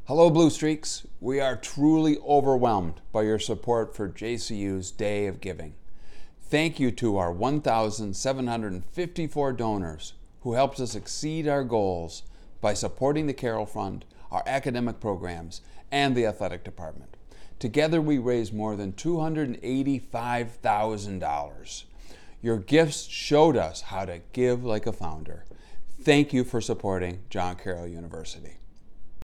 Hello, Blue Streaks. We are truly overwhelmed by your support for JCU's Day of Giving. Thank you to our 1,754 donors who helped us exceed our goals by supporting the Carroll Fund, our academic programs, and the athletic department. Together, we raised more than $285,000. Your gifts showed us how to give like a founder. Thank you for supporting John Carroll University.